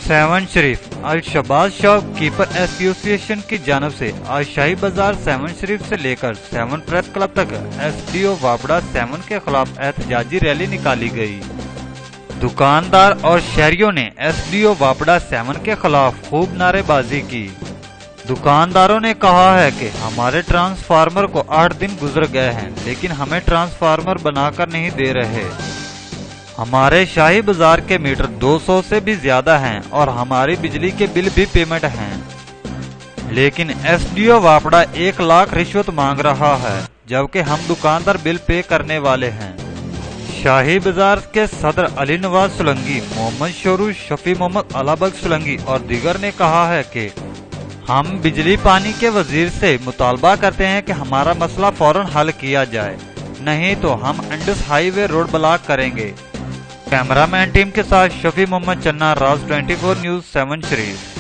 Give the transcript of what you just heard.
Seven Sharif अल-शबाज shopkeeper association की जानब से आज शाही बाजार सेवन शरीफ से लेकर सेवन प्रेस क्लब तक एसडीओ वापड़ा सेवन के खिलाफ एहतजाजी रैली निकाली गई। दुकानदार और शहरियों ने एसडीओ वापड़ा सेवन के खिलाफ खूब नारेबाजी की। दुकानदारों ने कहा है कि हमारे ट्रांसफार्मर को 8 दिन गुजर गए हैं, लेकिन हमें ट्रांसफार्मर बनाकर नहीं दे रहे। हमारे शाही बाजार के मीटर 200 से भी ज्यादा हैं और हमारी बिजली के बिल भी पेमेंट हैं, लेकिन एसडीओ वापड़ा 1 लाख रिश्वत मांग रहा है, जबकि हम दुकानदार बिल पे करने वाले हैं। शाही बाजार के सदर अली नवाज सोलंकी, मोहम्मद शोरू, शफी मोहम्मद अलाबग सोलंकी और दीगर ने कहा है कि हम बिजली पानी के वजीर से मुतालबा करते हैं कि हमारा मसला फौरन हल किया जाए, नहीं तो हम इंडस हाईवे रोड ब्लॉक करेंगे। कैमरामैन टीम के साथ शफी मोहम्मद चन्ना, राज 24 न्यूज़, सेवन शरीफ।